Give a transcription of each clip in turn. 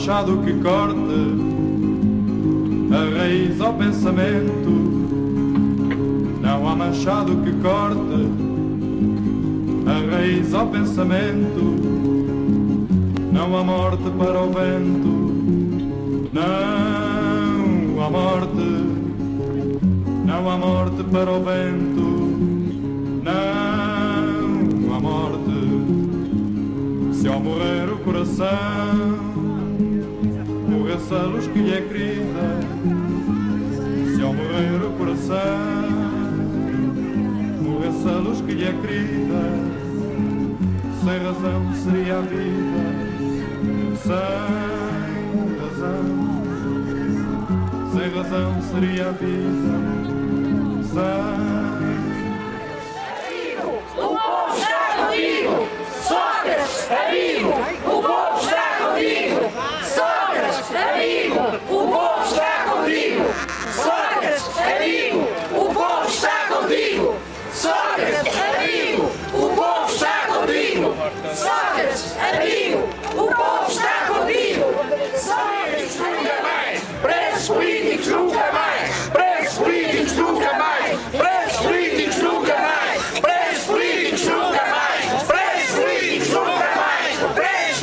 machado que corte a raiz ao pensamento. Não há machado que corte a raiz ao pensamento. Não há morte para o vento. Não há morte. Não há morte para o vento. Não há morte. Se ao morrer o coração morresse a luz que lhe é querida, se ao morrer o coração morresse a luz que lhe é querida, sem razão seria a vida, sem razão seria a vida, O povo está contigo! Sócrates, amigo! O povo está contigo! Sócrates, amigo! O povo está contigo! Sócrates, amigo! O povo está contigo! Sócrates, amigo! O povo está contigo! Sócrates, amigo! O povo está contigo! Sócrates, nunca mais! Presos políticos nunca mais! Presos políticos nunca mais! Presos políticos nunca mais! Presos políticos nunca mais! Presos políticos nunca mais! Presos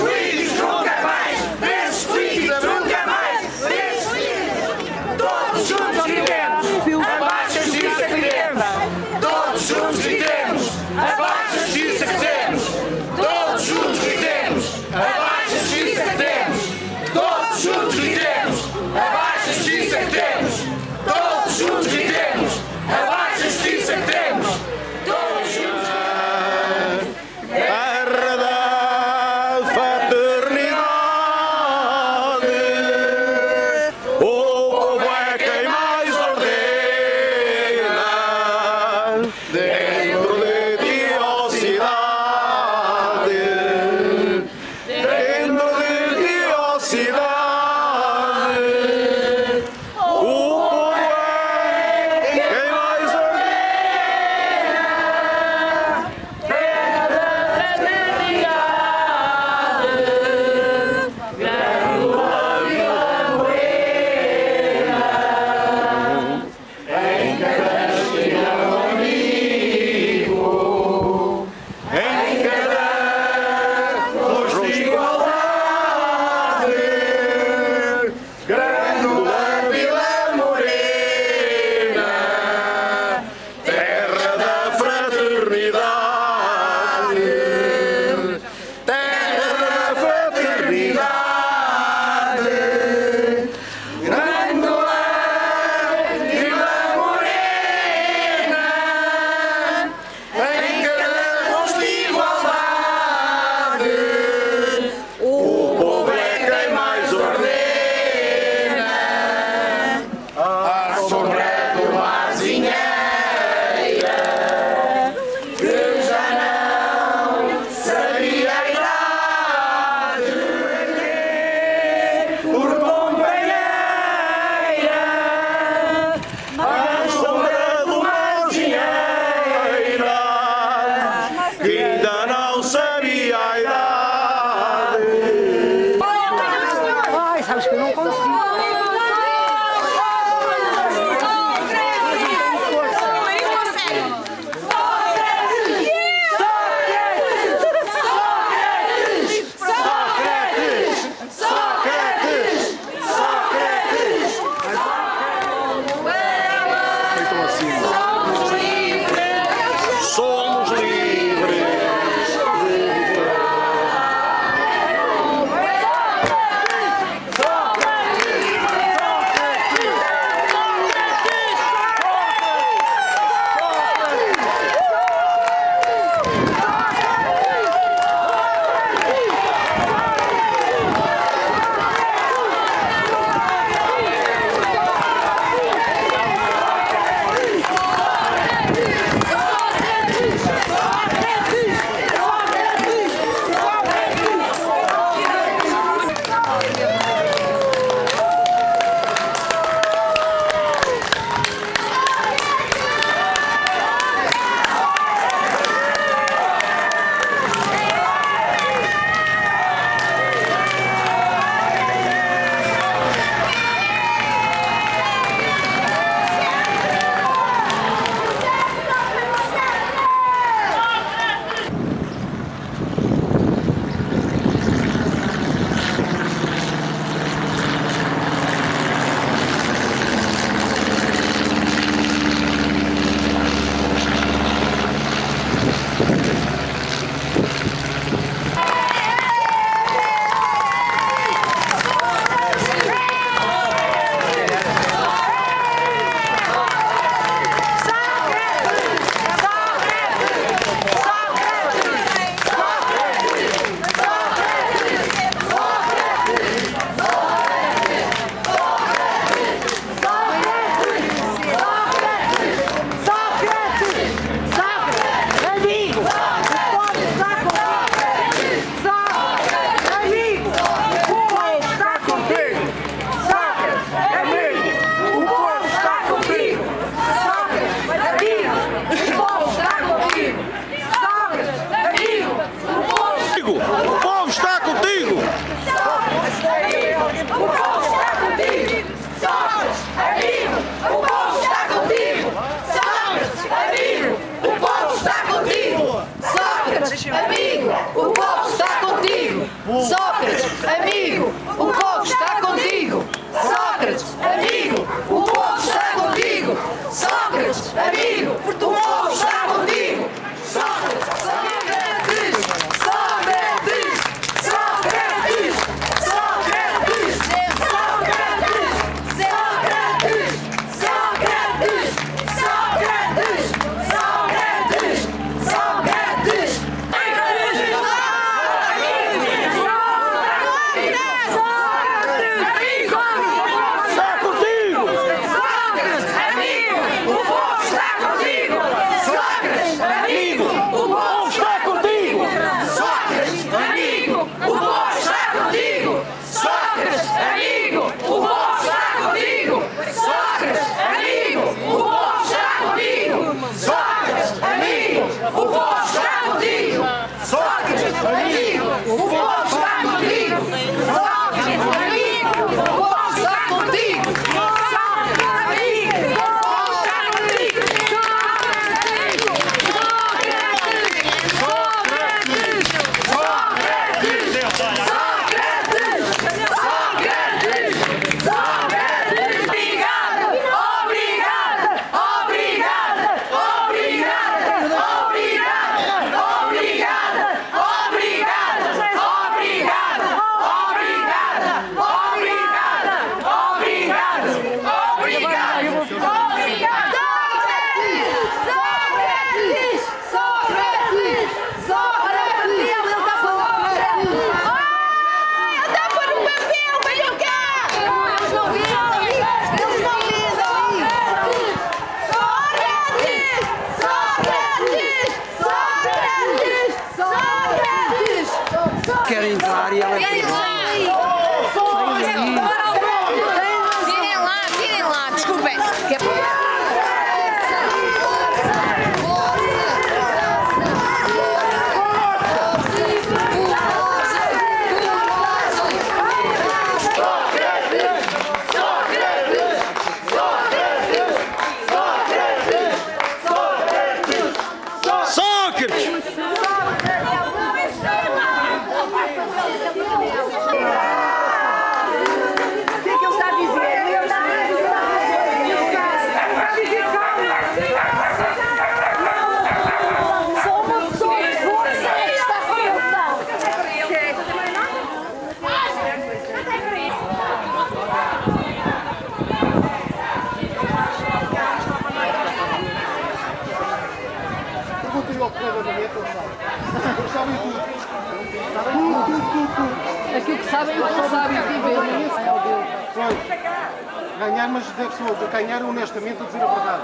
sabem o que não sabem viver. Foi ganhar, mas deve-se ganhar honestamente a dizer a verdade.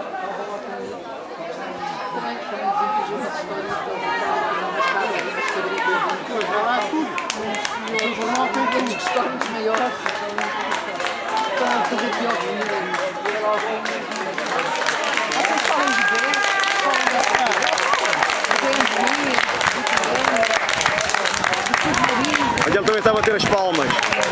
Também desenvolveu umas histórias Pois, já lá tudo. O jornal tem tudo. histórias maiores. Estão a fazer pior que vocês falam de Deus, falam de Olha, ele também está a bater as palmas.